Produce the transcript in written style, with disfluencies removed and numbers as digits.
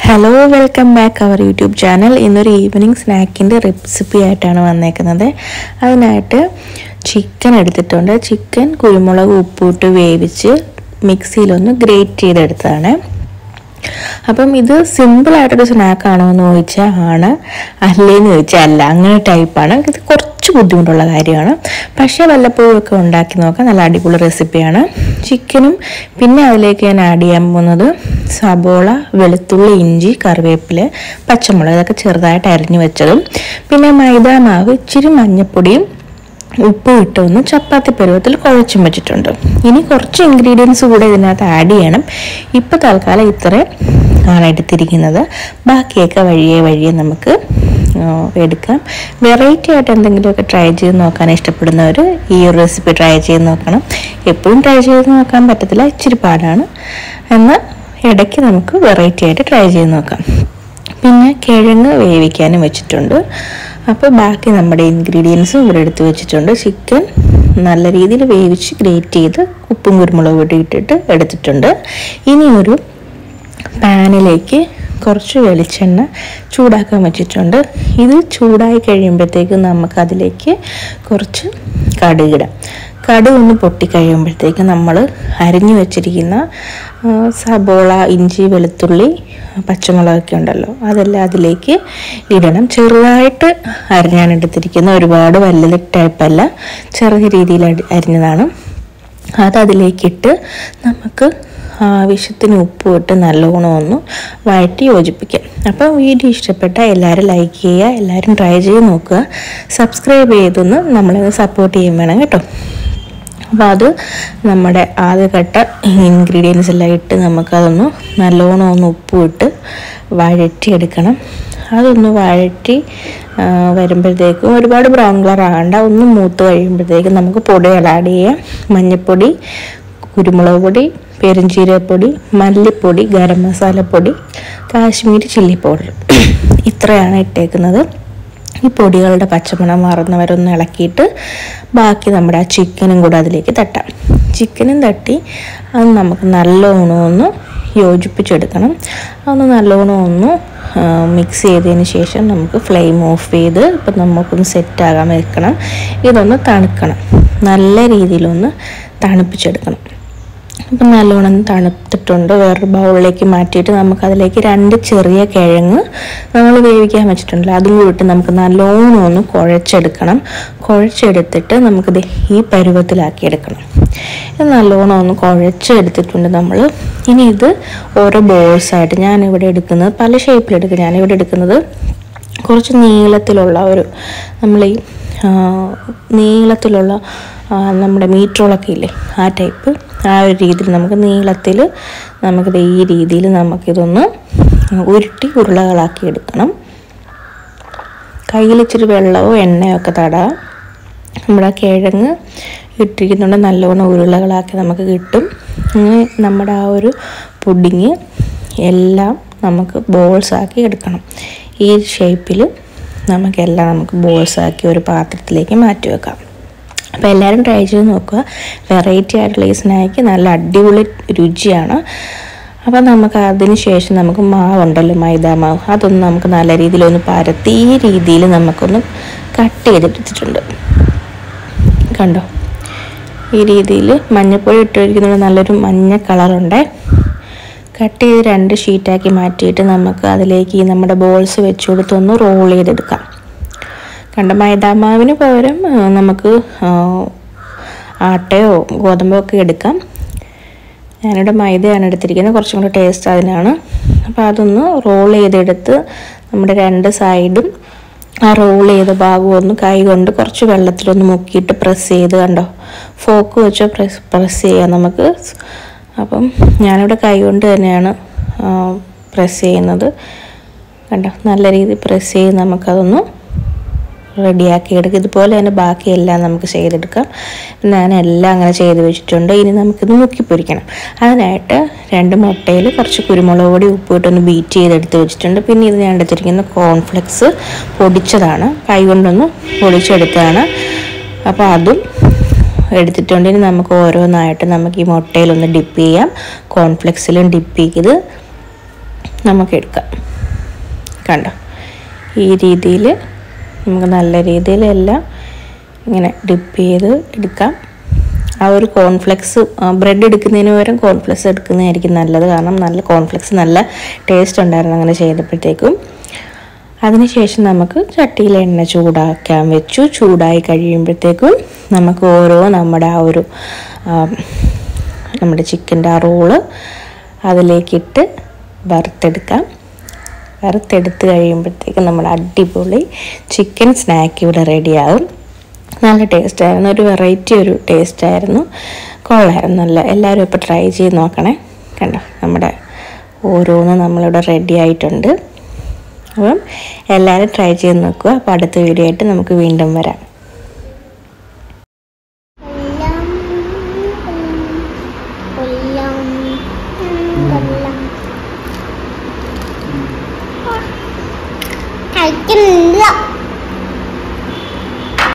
Hello welcome back അവർ YouTube channel. ഇന്നൊരു evening സ്നാക്കിൻ്റെ റെസിപ്പി ആയിട്ടാണ് വന്നേക്കുന്നത്. അതിനായിട്ട് ചിക്കൻ എടുത്തിട്ടുണ്ട്. ചിക്കൻ കുരുമുളക് ഉപ്പിട്ട് വേവിച്ച് മിക്സിയിലൊന്ന് ഗ്രേറ്റ് ചെയ്തെടുത്തതാണ്. അപ്പം ഇത് സിമ്പിളായിട്ടൊരു സ്നാക്കാണോ എന്ന് ചോദിച്ചാൽ ആണ്, അല്ലേന്ന് ചോദിച്ചാൽ അല്ല. അങ്ങനെ ടൈപ്പാണ്. ഇത് കുറച്ച് ബുദ്ധിമുട്ടുള്ള കാര്യമാണ്, പക്ഷേ വല്ലപ്പോഴും ഒക്കെ ഉണ്ടാക്കി നോക്കാം. നല്ല അടിപൊളി റെസിപ്പിയാണ്. ചിക്കനും പിന്നെ അതിലേക്ക് ഞാൻ ആഡ് ചെയ്യാൻ പോകുന്നത് സബോള, വെളുത്തുള്ളി, ഇഞ്ചി, കറിവേപ്പില, പച്ചമുളക് ഇതൊക്കെ ചെറുതായിട്ട് അരിഞ്ഞു വെച്ചതും പിന്നെ മൈദ മാവ്, ഇച്ചിരി മഞ്ഞൾപ്പൊടിയും ഉപ്പ് ഇട്ടൊന്ന് ചപ്പാത്തി പരുവത്തിൽ കുഴച്ചും വെച്ചിട്ടുണ്ട്. ഇനി കുറച്ച് ഇൻഗ്രീഡിയൻസ് കൂടെ ഇതിനകത്ത് ആഡ് ചെയ്യണം. ഇപ്പോൾ തൽക്കാലം ഇത്ര ആണ് എടുത്തിരിക്കുന്നത്. ബാക്കിയൊക്കെ വഴിയെ നമുക്ക് എടുക്കാം. വെറൈറ്റി ആയിട്ട് എന്തെങ്കിലുമൊക്കെ ട്രൈ ചെയ്ത് നോക്കാൻ ഇഷ്ടപ്പെടുന്നവർ ഈ ഒരു റെസിപ്പി ട്രൈ ചെയ്ത് നോക്കണം. എപ്പോഴും ട്രൈ ചെയ്ത് നോക്കാൻ പറ്റത്തില്ല, ഇച്ചിരി പാടാണ്. എന്നാൽ ഇടയ്ക്ക് നമുക്ക് വെറൈറ്റി ആയിട്ട് ട്രൈ ചെയ്ത് നോക്കാം. പിന്നെ കിഴങ്ങ് വേവിക്കാനും വെച്ചിട്ടുണ്ട്. അപ്പോൾ ബാക്കി നമ്മുടെ ഇൻഗ്രീഡിയൻസും ഇവിടെ എടുത്ത് വെച്ചിട്ടുണ്ട്. ചിക്കൻ നല്ല രീതിയിൽ വേവിച്ച് ഗ്രേറ്റ് ചെയ്ത് ഉപ്പും കുരുമുളകും ഇട്ടിട്ട് എടുത്തിട്ടുണ്ട്. ഇനി ഒരു പാനിലേക്ക് കുറച്ച് വെളിച്ചെണ്ണ ചൂടാക്കാൻ വെച്ചിട്ടുണ്ട്. ഇത് ചൂടായി കഴിയുമ്പോഴത്തേക്ക് നമുക്കതിലേക്ക് കുറച്ച് കടുകിടാം. കടുക് ഒന്ന് പൊട്ടിക്കഴിയുമ്പോഴത്തേക്ക് നമ്മൾ അരിഞ്ഞു വെച്ചിരിക്കുന്ന സബോള, ഇഞ്ചി, വെളുത്തുള്ളി, പച്ചമുളകൊക്കെ ഉണ്ടല്ലോ, അതെല്ലാം അതിലേക്ക് ഇടണം. ചെറുതായിട്ട് അരിഞ്ഞാണ് എടുത്തിരിക്കുന്നത്, ഒരുപാട് വലിയ ടൈപ്പല്ല, ചെറിയ രീതിയിൽ അരിഞ്ഞതാണ്. അതതിലേക്കിട്ട് നമുക്ക് ആവശ്യത്തിന് ഉപ്പ് ഇട്ട് നല്ലോണം ഒന്ന് വഴറ്റി യോജിപ്പിക്കാം. അപ്പോൾ വീഡിയോ ഇഷ്ടപ്പെട്ടാൽ എല്ലാവരും ലൈക്ക് ചെയ്യുക, എല്ലാവരും ട്രൈ ചെയ്ത് നോക്കുക, സബ്സ്ക്രൈബ് ചെയ്തൊന്ന് നമ്മളെ സപ്പോർട്ട് ചെയ്യാൻ വേണം കേട്ടോ. അപ്പോൾ അത് നമ്മുടെ ആദ്യഘട്ട ഇൻഗ്രീഡിയൻസ് എല്ലാം ഇട്ട് നമുക്കതൊന്ന് നല്ലോണം ഒന്ന് ഉപ്പ് ഇട്ട് വഴറ്റിയെടുക്കണം. അതൊന്ന് വഴറ്റി വരുമ്പോഴത്തേക്കും ഒരുപാട് ബ്രൗൺ കളർ ആകണ്ട, ഒന്ന് മൂത്ത് കഴിയുമ്പോഴത്തേക്കും നമുക്ക് പൊടികൾ ആഡ് ചെയ്യാം. മഞ്ഞൾപ്പൊടി, കുരുമുളക് പൊടി, പെരുംജീരകപ്പൊടി, മല്ലിപ്പൊടി, ഗരം മസാലപ്പൊടി, കാശ്മീരി ചില്ലി പൗഡർ, ഇത്രയാണ് ഇട്ടേക്കുന്നത്. ഈ പൊടികളുടെ പച്ചമണം മാറുന്നവരൊന്ന് ഇളക്കിയിട്ട് ബാക്കി നമ്മുടെ ആ ചിക്കനും കൂടെ അതിലേക്ക് തട്ടാം. ചിക്കനും തട്ടി അത് നമുക്ക് നല്ലോണം ഒന്ന് യോജിപ്പിച്ചെടുക്കണം. അതൊന്ന് നല്ലോണം ഒന്ന് മിക്സ് ചെയ്തതിന് ശേഷം നമുക്ക് ഫ്ലെയിം ഓഫ് ചെയ്ത് ഇപ്പം നമുക്കൊന്ന് സെറ്റാകാൻ വെക്കണം. ഇതൊന്ന് തണുക്കണം, നല്ല രീതിയിലൊന്ന് തണുപ്പിച്ചെടുക്കണം. അപ്പം നല്ലോണം തണുത്തിട്ടുണ്ട്. വേറൊരു ബൗളിലേക്ക് മാറ്റിയിട്ട് നമുക്കതിലേക്ക് 2 ചെറിയ കിഴങ്ങ് നമ്മൾ വേവിക്കാൻ വെച്ചിട്ടുണ്ടല്ലോ, അതും കൂടിയിട്ട് നമുക്ക് നല്ലോണം ഒന്ന് കുഴച്ചെടുക്കണം. കുഴച്ചെടുത്തിട്ട് നമുക്കിത് ഈ പരുവത്തിലാക്കിയെടുക്കണം. ഇത് നല്ലോണം ഒന്ന് കുഴച്ചെടുത്തിട്ടുണ്ട് നമ്മൾ. ഇനി ഇത് ഓരോ ബോൾസായിട്ട് ഞാനിവിടെ എടുക്കുന്നത് പല ഷേപ്പിലെടുക്കും. ഞാനിവിടെ എടുക്കുന്നത് കുറച്ച് നീളത്തിലുള്ള നമ്മൾ ഈ നീളത്തിലുള്ള നമ്മുടെ മീറ്ററോളൊക്കെ ഇല്ലേ, ആ ടൈപ്പ്, ആ ഒരു രീതിയിൽ നമുക്ക് നീളത്തിൽ നമുക്കിത് ഈ രീതിയിൽ നമുക്കിതൊന്ന് ഉരുട്ടി ഉരുളകളാക്കി എടുക്കണം. കയ്യിൽ ഇച്ചിരി വെള്ളമോ എണ്ണയോ ഒക്കെ തടാം. നമ്മുടെ കിഴങ്ങ് ഇട്ടിരിക്കുന്നുണ്ട്, നല്ലോണം ഉരുളകളാക്കി നമുക്ക് കിട്ടും. അങ്ങനെ നമ്മുടെ ആ ഒരു പുഡിങ് എല്ലാം നമുക്ക് ബോൾസാക്കി എടുക്കണം. ഈ ഷേപ്പിൽ നമുക്ക് ബോൾസാക്കി ഒരു പാത്രത്തിലേക്ക് മാറ്റി വെക്കാം. അപ്പോൾ എല്ലാവരും ട്രൈ ചെയ്ത് നോക്കുക. വെറൈറ്റി ആയിട്ടുള്ള ഈ സ്നാക്ക് നല്ല അടിപൊളി രുചിയാണ്. അപ്പോൾ നമുക്ക് അതിന് ശേഷം നമുക്ക് മാവുണ്ടല്ലോ, മൈദ മാവ്, അതൊന്ന് നമുക്ക് നല്ല രീതിയിലൊന്ന് പരത്തി ഈ രീതിയിൽ നമുക്കൊന്ന് കട്ട് ചെയ്തെടുത്തിട്ടുണ്ട്. കണ്ടോ, ഈ രീതിയിൽ മഞ്ഞൾപ്പൊടി ഇട്ടിരിക്കുന്നത് നല്ലൊരു മഞ്ഞ കളറുണ്ട്. കട്ട് ചെയ്ത് 2 ഷീറ്റാക്കി മാറ്റിയിട്ട് നമുക്ക് അതിലേക്ക് നമ്മുടെ ബോൾസ് വെച്ച് കൊടുത്തൊന്ന് റോൾ ചെയ്തെടുക്കാം. കണ്ട, മൈദാമാവിന് പകരം നമുക്ക് ആട്ടയോ ഗോതമ്പോ ഒക്കെ എടുക്കാം. ഞാനിവിടെ മൈദയാണ് എടുത്തിരിക്കുന്നത്, കുറച്ചും കൂടി ടേസ്റ്റ് അതിനാണ്. അപ്പോൾ അതൊന്ന് റോൾ ചെയ്തെടുത്ത് നമ്മുടെ 2 സൈഡും ആ റോൾ ചെയ്ത ഭാഗം ഒന്ന് കൈ കൊണ്ട് കുറച്ച് വെള്ളത്തിലൊന്ന് മുക്കിയിട്ട് പ്രസ് ചെയ്ത്, കണ്ടോ, ഫോക്ക് വെച്ച് പ്രസ് ചെയ്യാം നമുക്ക്. അപ്പം ഞാനിവിടെ കൈ കൊണ്ട് തന്നെയാണ് പ്രസ് ചെയ്യുന്നത്. കണ്ടോ, നല്ല രീതിയിൽ പ്രസ് ചെയ്ത് നമുക്കതൊന്ന് റെഡിയാക്കി എടുക്കുക. ഇതുപോലെ തന്നെ ബാക്കിയെല്ലാം നമുക്ക് ചെയ്തെടുക്കാം. ഞാനെല്ലാം അങ്ങനെ ചെയ്ത് വെച്ചിട്ടുണ്ട്. ഇനി നമുക്കിത് മുക്കി പൊരിക്കണം. അതിനായിട്ട് 2 മുട്ടയിൽ കുറച്ച് കുരുമുളക് പൊടി ഉപ്പിട്ടൊന്ന് ബീറ്റ് ചെയ്തെടുത്ത് വെച്ചിട്ടുണ്ട്. പിന്നെ ഇത് ഞാൻ എടുത്തിരിക്കുന്ന കോൺഫ്ലെക്സ് പൊടിച്ചതാണ്, കൈ കൊണ്ടൊന്ന് പൊടിച്ചെടുത്തതാണ്. അപ്പോൾ അതും എടുത്തിട്ടുണ്ട്. ഇനി നമുക്ക് ഓരോന്നായിട്ട് നമുക്ക് ഈ മുട്ടയിലൊന്ന് ഡിപ്പ് ചെയ്യാം. കോൺഫ്ലെക്സിലും ഡിപ്പ് ചെയ്ത് നമുക്ക് എടുക്കാം. കണ്ടോ, ഈ രീതിയിൽ നമുക്ക് നല്ല രീതിയിൽ എല്ലാം ഇങ്ങനെ ഡിപ്പ് ചെയ്ത് എടുക്കാം. ആ ഒരു കോൺഫ്ലെക്സ് ബ്രെഡ് എടുക്കുന്നതിന് പകരം കോൺഫ്ലെക്സ് എടുക്കുന്നതായിരിക്കും നല്ലത്. കാരണം നല്ല കോൺഫ്ലെക്സ് നല്ല ടേസ്റ്റ് ഉണ്ടായിരുന്നു അങ്ങനെ ചെയ്തപ്പോഴത്തേക്കും. അതിനുശേഷം നമുക്ക് ചട്ടിയിൽ എണ്ണ ചൂടാക്കാൻ വെച്ചു. ചൂടായി കഴിയുമ്പോഴത്തേക്കും നമുക്ക് ഓരോ നമ്മുടെ ആ ഒരു നമ്മുടെ ചിക്കൻ്റെ ആ റോള് അതിലേക്കിട്ട് വറുത്തെടുക്കാം. വറുത്തെടുത്ത് കഴിയുമ്പോഴത്തേക്കും നമ്മുടെ അടിപൊളി ചിക്കൻ സ്നാക്ക് ഇവിടെ റെഡിയാകും. നല്ല ടേസ്റ്റായിരുന്നു, ഒരു വെറൈറ്റി ഒരു ടേസ്റ്റായിരുന്നു, കൊള്ളായിരുന്നു. നല്ല എല്ലാവരും ഇപ്പോൾ ട്രൈ ചെയ്ത് നോക്കണേ. കണ്ടോ, നമ്മുടെ ഓരോന്നും നമ്മളിവിടെ റെഡി ആയിട്ടുണ്ട്. അപ്പം എല്ലാവരും ട്രൈ ചെയ്ത് നോക്കുക. അപ്പോൾ അടുത്ത വീഡിയോ ആയിട്ട് നമുക്ക് വീണ്ടും വരാം. കഴിക്കുന്നുണ്ട്.